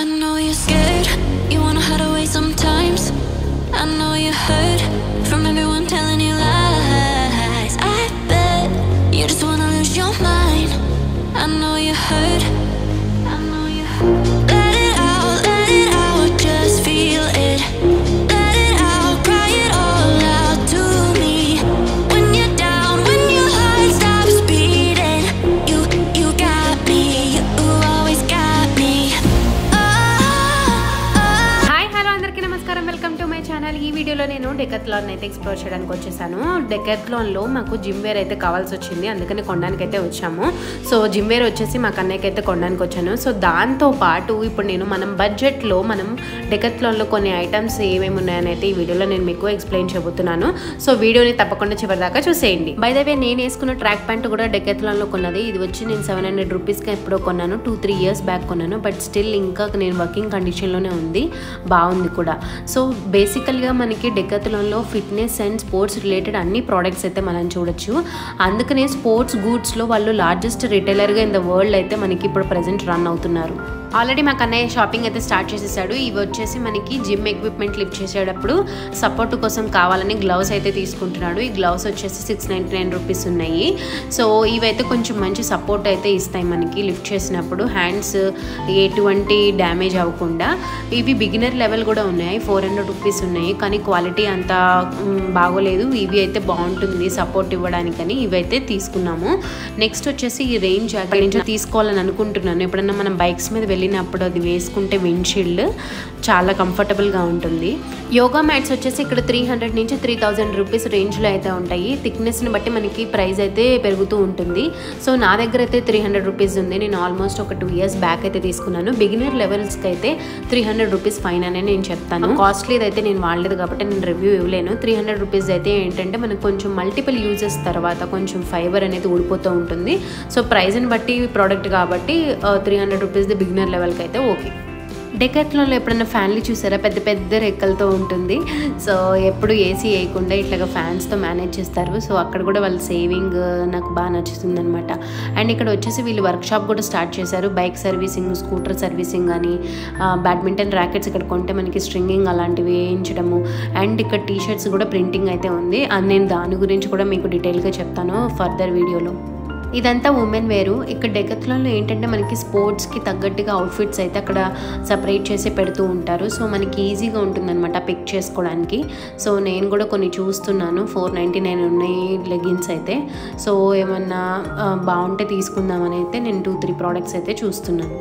know you're scared, you wanna hide away sometimes. I know you're hurt from everyone telling you lies. I bet you just wanna lose your mind. I know you're hurt, I know you're hurt. Let it out, just feel it. Let it out, cry it all out to me. When you're down, when your heart stops beating, you got me, you always got me. Hi hello అందరికీ నమస్కారం, welcome to my channel. ఈ వీడియోలో నేను Decathlon అయితే explore చేయడానికి వచ్చేసాను. డెకాథ్లాన్లో మాకు gym wear అయితే కావాల్సి వచ్చింది, అందుకని కొనడానికి అయితే వచ్చాము. సో జిమ్ వేర్ వచ్చేసి మా కన్నయ్యకి అయితే కొనడానికి వచ్చాను. సో దాంతో పాటు ఇప్పుడు నేను మనం బడ్జెట్లో మనం డెకాథ్లాన్లో కొన్ని ఐటమ్స్ ఏమేమి ఉన్నాయని అయితే ఈ వీడియోలో నేను మీకు ఎక్స్ప్లెయిన్ చేయబోతున్నాను. సో వీడియోని తప్పకుండా చివరిదాకా చూసేయండి. బై ద వే, నేను వేసుకున్న ట్రాక్ ప్యాంట్ కూడా డెకాథ్లాన్లో కొన్నది. ఇది వచ్చి నేను 700 రూపీస్కి ఎప్పుడో కొన్నాను, 2-3 ఇయర్స్ బ్యాక్ కొన్నాను. బట్ స్టిల్ ఇంకా నేను వర్కింగ్ కండిషన్లోనే ఉంది, బాగుంది కూడా. సో బేసికల్గా మనకి డెకాథ్లాన్లో ఫిట్నెస్ అండ్ స్పోర్ట్స్ రిలేటెడ్ అన్ని ప్రోడక్ట్స్ అయితే మనం చూడొచ్చు. అందుకనే స్పోర్ట్స్ గూడ్స్లో వాళ్ళు లార్జెస్ట్ రిటైలర్గా ఇన్ ద వరల్డ్ అయితే మనకి ఇప్పుడు ప్రజెంట్ రన్ అవుతున్నారు. ఆల్రెడీ మా కన్నయ్య షాపింగ్ అయితే స్టార్ట్ చేసేసాడు. ఇవి వచ్చేసి మనకి జిమ్ ఎక్విప్మెంట్ లిఫ్ట్ చేసేటప్పుడు సపోర్ట్ కోసం కావాలని గ్లౌస్ అయితే తీసుకుంటున్నాడు. ఈ గ్లౌస్ వచ్చేసి 699 రూపీస్ ఉన్నాయి. సో ఇవైతే కొంచెం మంచి సపోర్ట్ అయితే ఇస్తాయి మనకి లిఫ్ట్ చేసినప్పుడు, హ్యాండ్స్ ఎటువంటి డ్యామేజ్ అవ్వకుండా. ఇవి బిగినర్ లెవెల్ కూడా ఉన్నాయి, 400 రూపీస్ ఉన్నాయి. కానీ క్వాలిటీ అంత బాగోలేదు. ఇవి అయితే బాగుంటుంది సపోర్ట్ ఇవ్వడానికని ఇవైతే తీసుకున్నాము. నెక్స్ట్ వచ్చేసి ఈ రెయిన్ జాకెట్ తీసుకోవాలని అనుకుంటున్నాను. ఎప్పుడన్నా మనం బైక్స్ మీద వెళ్ళినప్పుడు అది వేసుకుంటే విండ్షీల్డ్ చాలా కంఫర్టబుల్గా ఉంటుంది. యోగా మ్యాట్స్ వచ్చేసి ఇక్కడ 300 నుంచి 3000 రూపీస్ రేంజ్లో అయితే ఉంటాయి. థిక్నెస్ని బట్టి మనకి ప్రైస్ అయితే పెరుగుతూ ఉంటుంది. సో నా దగ్గర అయితే 300 రూపీస్ ఉంది. నేను ఆల్మోస్ట్ ఒక 2 ఇయర్స్ బ్యాక్ అయితే తీసుకున్నాను. బిగినర్ లెవెల్స్కి అయితే 300 రూపీస్ ఫైన్ అనే నేను చెప్తాను. కాస్ట్లీది అయితే నేను వాడలేదు కాబట్టి నేను రివ్యూ ఇవ్వలేను. 300 రూపీస్ అయితే ఏంటంటే మనకు కొంచెం మల్టిపుల్ యూజెస్ తర్వాత కొంచెం ఫైబర్ అనేది ఊడిపోతూ ఉంటుంది. సో ప్రైస్ని బట్టి ప్రోడక్ట్ కాబట్టి 300 రూపీస్ది బిగినర్ లెవెల్కి అయితే ఓకే. డెకాథ్లాన్లో ఎప్పుడన్నా ఫ్యాన్లు చూసారా, పెద్ద పెద్ద రెక్కలతో ఉంటుంది. సో ఎప్పుడు ఏసీ వేయకుండా ఇట్లాగా ఫ్యాన్స్తో మేనేజ్ చేస్తారు. సో అక్కడ కూడా వాళ్ళ సేవింగ్ నాకు బాగా నచ్చుతుంది అనమాట. అండ్ ఇక్కడ వచ్చేసి వీళ్ళు వర్క్షాప్ కూడా స్టార్ట్ చేశారు. బైక్ సర్వీసింగ్, స్కూటర్ సర్వీసింగ్ అని, బ్యాడ్మింటన్ ర్యాకెట్స్ ఇక్కడ కొంటే మనకి స్ట్రింగింగ్ అలాంటివి వేయించడము. అండ్ ఇక్కడ టీషర్ట్స్ కూడా ప్రింటింగ్ అయితే ఉంది. అండ్ నేను దాని గురించి కూడా మీకు డీటెయిల్గా చెప్తాను ఫర్దర్ వీడియోలో. ఇదంతా ఉమెన్ వేరు. ఇక్కడ డెకాథ్లాన్లో ఏంటంటే మనకి స్పోర్ట్స్కి తగ్గట్టుగా అవుట్ఫిట్స్ అయితే అక్కడ సపరేట్ చేసి పెడుతూ ఉంటారు. సో మనకి ఈజీగా ఉంటుందన్నమాట పిక్ చేసుకోవడానికి. సో నేను కూడా కొన్ని చూస్తున్నాను, 499 ఉన్నాయి లెగిన్స్ అయితే. సో ఏమన్నా బాగుంటే తీసుకుందామని అయితే నేను 2-3 ప్రోడక్ట్స్ అయితే చూస్తున్నాను.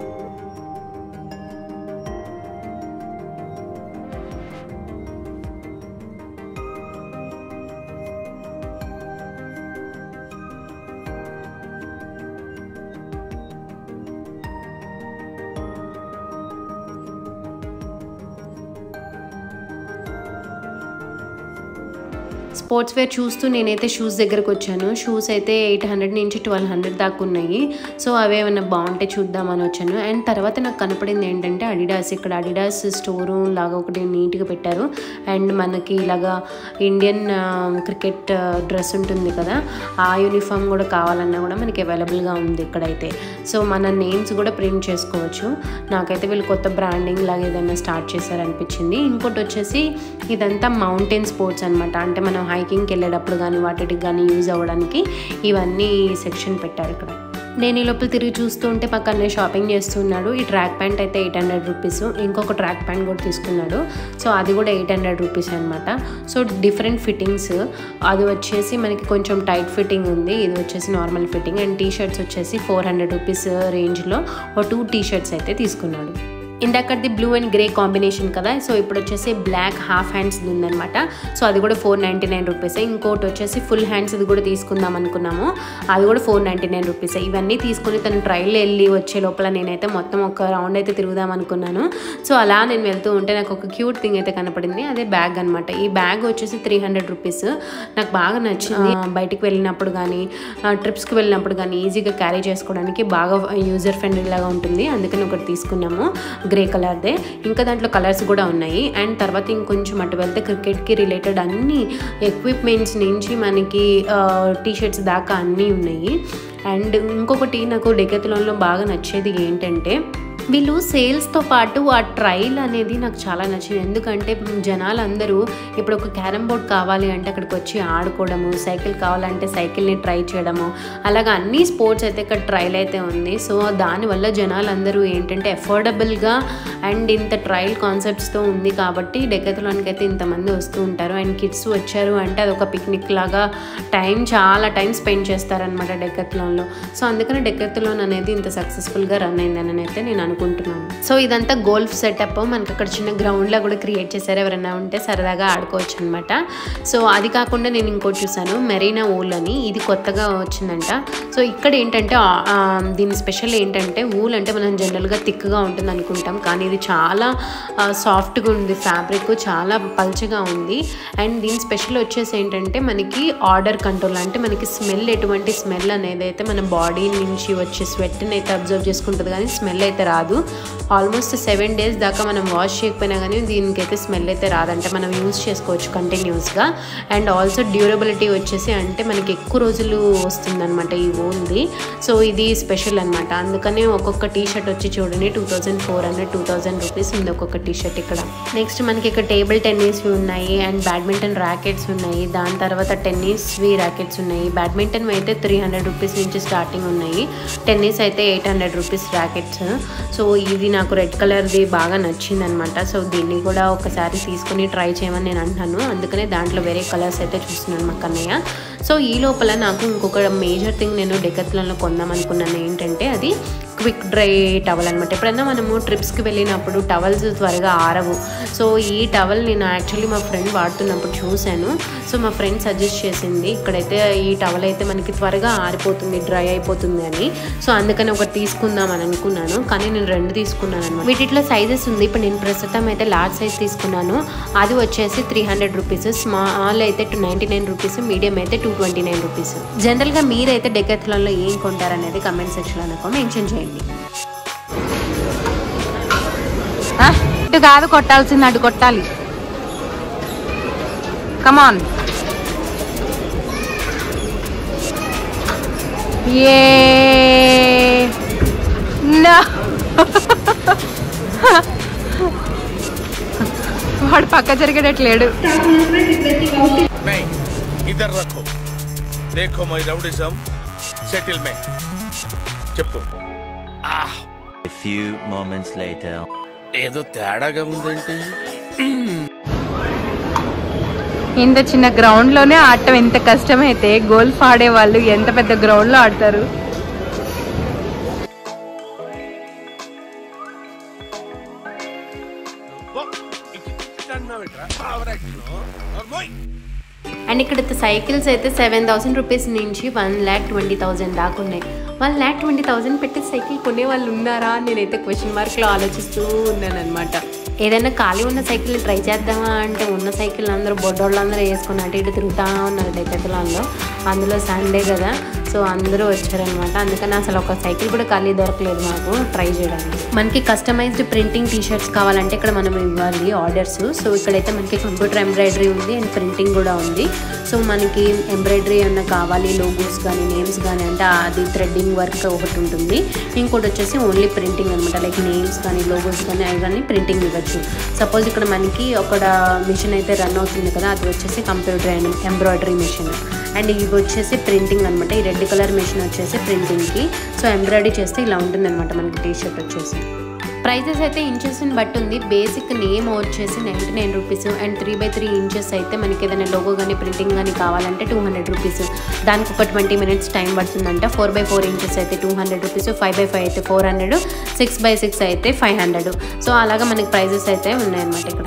స్పోర్ట్స్ వేర్ చూస్తూ నేనైతే షూస్ దగ్గరకు వచ్చాను. షూస్ అయితే 800 నుంచి 1200 దాకా ఉన్నాయి. సో అవి ఏమైనా బాగుంటే చూద్దామని వచ్చాను. అండ్ తర్వాత నాకు కనపడింది ఏంటంటే అడిడాస్. ఇక్కడ అడిడాస్ స్టోరు లాగా ఒకటి నీట్గా పెట్టారు. అండ్ మనకి ఇలాగా ఇండియన్ క్రికెట్ డ్రెస్ ఉంటుంది కదా, ఆ యూనిఫామ్ కూడా కావాలన్నా కూడా మనకి అవైలబుల్గా ఉంది ఇక్కడైతే. సో మన నేమ్స్ కూడా ప్రింట్ చేసుకోవచ్చు. నాకైతే వీళ్ళు కొత్త బ్రాండింగ్ లాగా ఏదైనా స్టార్ట్ చేశారనిపించింది. ఇంకోటి వచ్చేసి ఇదంతా మౌంటైన్ స్పోర్ట్స్ అనమాట. అంటే మనం హైకింగ్కి వెళ్ళేటప్పుడు కానీ వాటికి కానీ యూజ్ అవ్వడానికి ఇవన్నీ సెక్షన్ పెట్టారు ఇక్కడ. నేను ఈ లోపల తిరిగి చూస్తూ ఉంటే పక్కనే షాపింగ్ చేస్తున్నాడు. ఈ ట్రాక్ ప్యాంట్ అయితే 800 రూపీస్. ఇంకొక ట్రాక్ ప్యాంట్ కూడా తీసుకున్నాడు. సో అది కూడా 800 రూపీస్ అనమాట. So different fittings. అది వచ్చేసి మనకి కొంచెం టైట్ ఫిట్టింగ్ ఉంది, ఇది వచ్చేసి normal fitting. And T shirts వచ్చేసి 400 రూపీస్ రేంజ్లో 2 టీ షర్ట్స్ అయితే తీసుకున్నాడు. ఇందాకది బ్లూ అండ్ గ్రే కాంబినేషన్ కదా. సో ఇప్పుడు వచ్చేసి బ్లాక్ హాఫ్ హ్యాండ్స్ ఉందనమాట. సో అది కూడా 499 రూపీస్. ఇంకోటి వచ్చేసి ఫుల్ హ్యాండ్స్ ఇది కూడా తీసుకుందాం అనుకున్నాము, అది కూడా 499 రూపీస్. ఇవన్నీ తీసుకుని తను ట్రైల్ వెళ్ళి వచ్చే లోపల నేనైతే మొత్తం ఒక రౌండ్ అయితే తిరుగుదాం అనుకున్నాను. సో అలా నేను వెళ్తూ ఉంటే నాకు ఒక క్యూట్ థింగ్ అయితే కనపడింది, అదే బ్యాగ్ అనమాట. ఈ బ్యాగ్ వచ్చేసి 300 రూపీస్. నాకు బాగా నచ్చింది. బయటికి వెళ్ళినప్పుడు కానీ ట్రిప్స్కి వెళ్ళినప్పుడు కానీ ఈజీగా క్యారీ చేసుకోవడానికి బాగా యూజర్ ఫ్రెండ్లీ లాగా ఉంటుంది. అందుకని ఒకటి తీసుకున్నాము, గ్రే కలర్దే. ఇంకా దాంట్లో కలర్స్ కూడా ఉన్నాయి. అండ్ తర్వాత ఇంకొంచెం అటు వెళ్తే క్రికెట్కి రిలేటెడ్ అన్ని ఎక్విప్మెంట్స్ నుంచి మనకి టీషర్ట్స్ దాకా అన్నీ ఉన్నాయి. అండ్ ఇంకొకటి నాకు డెకాథ్లాన్లో బాగా నచ్చేది ఏంటంటే వీళ్ళు సేల్స్తో పాటు ఆ ట్రైల్ అనేది నాకు చాలా నచ్చింది. ఎందుకంటే జనాలందరూ ఇప్పుడు ఒక క్యారమ్ బోర్డ్ కావాలి అంటే అక్కడికి వచ్చి ఆడుకోవడము, సైకిల్ కావాలంటే సైకిల్ని ట్రై చేయడము, అలాగా అన్ని స్పోర్ట్స్ అయితే ఇక్కడ ట్రైల్ అయితే ఉంది. సో దానివల్ల జనాలందరూ ఏంటంటే అఫోర్డబుల్గా అండ్ ఇంత ట్రైల్ కాన్సెప్ట్స్తో ఉంది కాబట్టి డెకాథ్లాన్కి అయితే ఇంతమంది వస్తూ ఉంటారు. అండ్ కిడ్స్ వచ్చారు అంటే అదొక పిక్నిక్ లాగా చాలా టైం స్పెండ్ చేస్తారనమాట డెకాథ్లాన్లో. సో అందుకని డెకాథ్లాన్ అనేది ఇంత సక్సెస్ఫుల్గా రన్ అయిందని అయితే నేను అనుకుంటున్నాను. సో ఇదంతా గోల్ఫ్ సెటప్ మనకి అక్కడ చిన్న గ్రౌండ్లో కూడా క్రియేట్ చేశారు. ఎవరైనా ఉంటే సరదాగా ఆడుకోవచ్చు అనమాట. సో అది కాకుండా నేను ఇంకోటి చూసాను, మెరీనా ఊల్ అని, ఇది కొత్తగా వచ్చిందంట. సో ఇక్కడ ఏంటంటే దీని స్పెషల్ ఏంటంటే ఊల్ అంటే మనం జనరల్గా థిక్గా ఉంటుంది అనుకుంటాం, కానీ ఇది చాలా సాఫ్ట్గా ఉంది, ఫ్యాబ్రిక్ చాలా పల్చగా ఉంది. అండ్ దీని స్పెషల్ వచ్చేసి ఏంటంటే మనకి ఆర్డర్ కంట్రోల్, అంటే మనకి స్మెల్, ఎటువంటి స్మెల్ అనేది అయితే మన బాడీ నుంచి వచ్చే స్వెట్ని అయితే అబ్జర్వ్ చేసుకుంటుంది కానీ స్మెల్ అయితే రాదు. ఆల్మోస్ట్ 7 days దాకా మనం వాష్ చేయకపోయినా కానీ దీనికైతే స్మెల్ అయితే రాదంటే మనం యూజ్ చేసుకోవచ్చు కంటిన్యూస్గా. అండ్ ఆల్సో డ్యూరబిలిటీ వచ్చేసి అంటే మనకి ఎక్కువ రోజులు వస్తుందన్నమాట ఈ ఊల్ది. సో ఇది స్పెషల్ అనమాట. అందుకనే ఒక్కొక్క టీషర్ట్ వచ్చి చూడండి 2400 2000 రూపీస్ ఉంది ఒక్కొక్క టీషర్ట్ ఇక్కడ. నెక్స్ట్ మనకి ఇక్కడ టేబుల్ టెన్నిస్వి ఉన్నాయి అండ్ బ్యాడ్మింటన్ ర్యాకెట్స్ ఉన్నాయి. దాని తర్వాత టెన్నిస్వి ర్యాకెట్స్ ఉన్నాయి. బ్యాడ్మింటన్ అయితే 300 రూపీస్ నుంచి స్టార్టింగ్ ఉన్నాయి. టెన్నిస్ అయితే 800 రూపీస్ ర్యాకెట్స్. సో ఇది నాకు రెడ్ కలర్ది బాగా నచ్చింది అనమాట. సో దీన్ని కూడా ఒకసారి తీసుకుని ట్రై చేయమని నేను అంటాను. అందుకనే దాంట్లో వేరే కలర్స్ అయితే చూస్తున్నాను మా కన్నయ్య. సో ఈ లోపల నాకు ఇంకొక మేజర్ థింగ్ నేను డెకాథ్లాన్లో కొందాం అనుకున్నాను ఏంటంటే అది క్విక్ డ్రై టవల్ అనమాట. ఎప్పుడైనా మనము ట్రిప్స్కి వెళ్ళినప్పుడు టవల్స్ త్వరగా ఆరవు. సో ఈ టవల్ నేను యాక్చువల్లీ మా ఫ్రెండ్ వాడుతున్నప్పుడు చూశాను. సో మా ఫ్రెండ్ సజెస్ట్ చేసింది ఇక్కడైతే ఈ టవల్ అయితే మనకి త్వరగా ఆరిపోతుంది, డ్రై అయిపోతుంది అని. సో అందుకని ఒకటి తీసుకుందాం అని అనుకున్నాను, కానీ నేను 2 తీసుకున్నాను అనమాట. వీటిలో సైజెస్ ఉంది. ఇప్పుడు నేను ప్రస్తుతం అయితే లార్జ్ సైజ్ తీసుకున్నాను. అది వచ్చేసి 300 రూపీస్, స్మాల్ అయితే 299 రూపీస్, మీడియం అయితే 229 రూపీస్. జనరల్గా మీరైతే డెకాథ్లాన్లో ఏం కొంటారనేది కమెంట్ సెక్షన్లో నాకు మెన్షన్ చేయండి. ఇటు కాదు కొట్టాల్సింది, అటు కొట్టాలి. కమాన్. వాడు పక్క జరిగేటట్లేడు. ఇద్దరు రఖో దేఖో మై రౌడిజం సెటిల్మెంట్ చెప్పు. A few moments later. ఏదో తేడాగా ఉందేంటి? ఇంత చిన్న గ్రౌండ్ లోనే ఆడటం ఎంత కష్టమైతే గోల్ఫ్ ఆడే వాళ్ళు ఎంత పెద్ద గ్రౌండ్ లో ఆడతారు. అండ్ ఇక్కడ సైకిల్స్ అయితే 7000 రూపీస్ నుంచి 1,20,000 దాకా ఉన్నాయి. 1,20,000 పెట్టి సైకిల్ కొనే వాళ్ళు ఉన్నారా? నేనైతే క్వశ్చన్ మార్క్లో ఆలోచిస్తూ ఉన్నాను అనమాట. ఏదైనా ఖాళీ ఉన్న సైకిల్ని ట్రై చేద్దామా అంటే ఉన్న సైకిల్ అందరూ బొడ్డోళ్ళందరూ వేసుకుని అటు ఇటు తిరుగుతూ ఉన్నారు డెకాథ్లాన్లో. అందులో సండే కదా, సో అందరూ వచ్చారనమాట. అందుకని అసలు ఒక సైకిల్ కూడా ఖాళీ దొరకలేదు మాకు ట్రై చేయడానికి. మనకి కస్టమైజ్డ్ ప్రింటింగ్ టీషర్ట్స్ కావాలంటే ఇక్కడ మనం ఇవ్వాలి ఆర్డర్స్. సో ఇక్కడైతే మనకి కంప్యూటర్ ఎంబ్రాయిడరీ ఉంది అండ్ ప్రింటింగ్ కూడా ఉంది. సో మనకి ఎంబ్రాయిడరీ ఏమన్నా కావాలి, లోగోస్ కానీ నేమ్స్ కానీ అంటే అది థ్రెడ్డింగ్ వర్క్ ఒకటి ఉంటుంది. ఇంకోటి వచ్చేసి ఓన్లీ ప్రింటింగ్ అనమాట, లైక్ నేమ్స్ కానీ లోగోస్ కానీ అవన్నీ ప్రింటింగ్ ఇవ్వచ్చు. సపోజ్ ఇక్కడ మనకి ఒక మిషన్ అయితే రన్ అవుతుంది కదా, అది వచ్చేసి కంప్యూటర్ ఎంబ్రాయిడరీ మిషన్. అండ్ ఇవి వచ్చేసి ప్రింటింగ్ అనమాట. ఈ రెడ్ కలర్ మిషన్ వచ్చేసి ప్రింటింగ్కి. సో ఎంబ్రాయిడరీ చేస్తే ఇలా ఉంటుంది అనమాట మనకి టీషర్ట్ వచ్చేసి. ప్రైజెస్ అయితే ఇంచెస్ని బట్టి ఉంది. బేసిక్ నేమ్ వచ్చేసి 99 రూపీస్ అండ్ 3x3 ఇంచెస్ అయితే మనకి ఏదైనా లోగో కానీ ప్రింటింగ్ కానీ కావాలంటే 200 రూపీస్. దానికి ఒక 20 minutes టైం పడుతుందంట. 4x4 ఇంచెస్ అయితే 200 రూపీస్, 5x5 అయితే 400, 6x6 అయితే 500. సో అలాగా మనకి ప్రైజెస్ అయితే ఉన్నాయన్నమాట ఇక్కడ.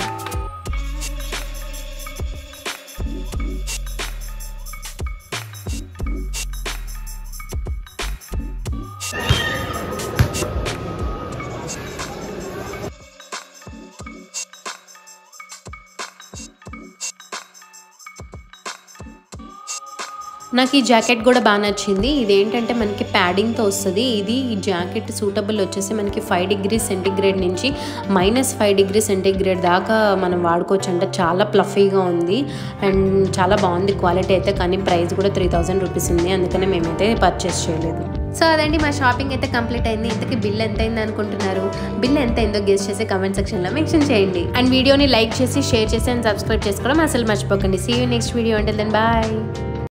నాకు ఈ జాకెట్ కూడా బాగా నచ్చింది. ఇదేంటంటే మనకి ప్యాడింగ్తో వస్తుంది. ఈ జాకెట్ సూటబుల్ వచ్చేసి మనకి 5 degrees సెంటిగ్రేడ్ నుంచి -5 degrees సెంటిగ్రేడ్ దాకా మనం వాడుకోవచ్చు అంట. చాలా ప్లఫీగా ఉంది అండ్ చాలా బాగుంది క్వాలిటీ అయితే. కానీ ప్రైస్ కూడా 3000 రూపీస్ ఉంది, అందుకనే మేమైతే పర్చేస్ చేయలేదు. సో అదండి మా షాపింగ్ అయితే కంప్లీట్ అయింది. ఇంతకీ బిల్ ఎంత అయింది అనుకుంటున్నారు? బిల్ ఎంత అయిందో గెస్ చేసి కమెంట్ సెక్షన్లో మెన్షన్ చేయండి. అండ్ వీడియోని లైక్ చేసి షేర్ చేసి అండ్ సబ్స్క్రైబ్ చేసుకోవడం అసలు మర్చిపోకండి. See you next video. Until then bye.